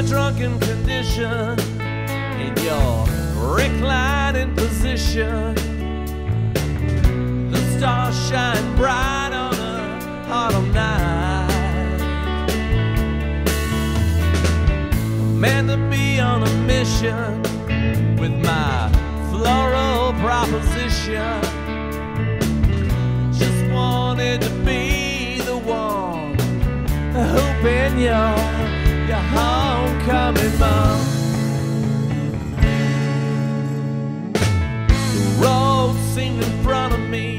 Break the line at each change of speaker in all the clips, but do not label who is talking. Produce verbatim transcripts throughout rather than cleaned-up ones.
my drunken condition in your reclining position. The stars shine bright on a autumn night. Man to be on a mission with my floral proposition. Just wanted to be the one hoping you're your homecoming mom. The road seemed in front of me,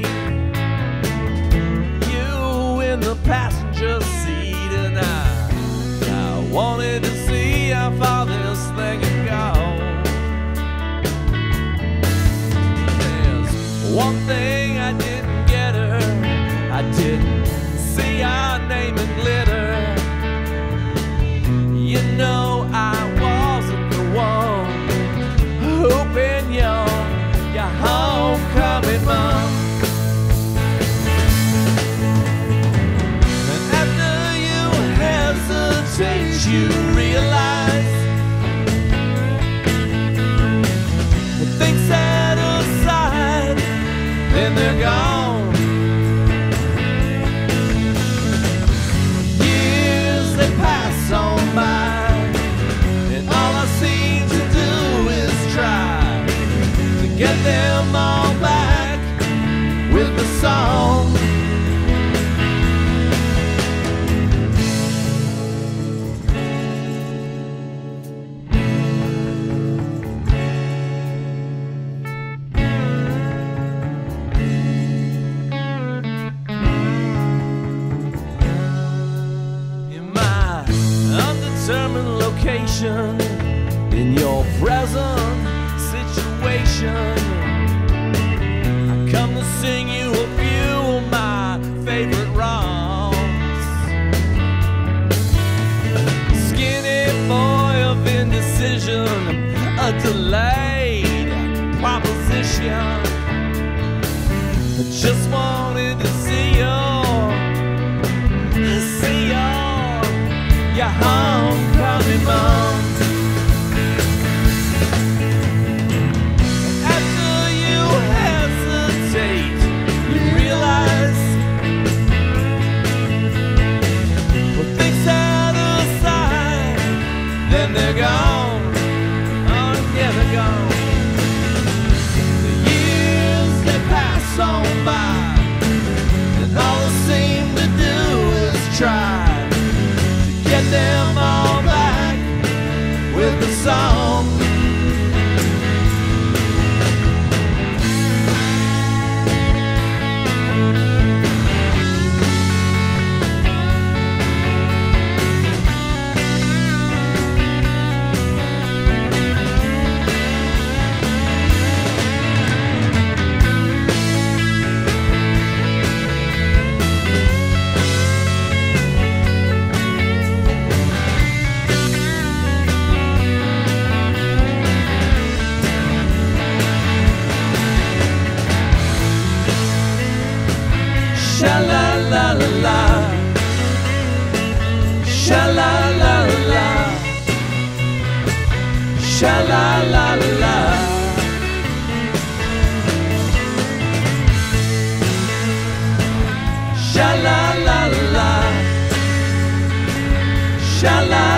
you in the passenger seat, and I, I wanted to see how far this thing could go. There's one thing I didn't get her, I didn't see our name in glitter. You know I wasn't the one hoping you're your homecoming mom. And after you hesitate, you realize that things set aside, then they're gone. Years they pass on by, get them all back with the song. In my undetermined location, in your present situation, I come to sing you a few of my favorite wrongs. Skinny boy of indecision, a delayed proposition. I just wanted to see you, see you, your homecoming mom. They're gone, oh yeah, they're gone. The years they pass on by, and all they seem to do is try to get them all back with the song. Sha la la la la, sha la la la la, sha la la la la. Sha la la la la, sha la.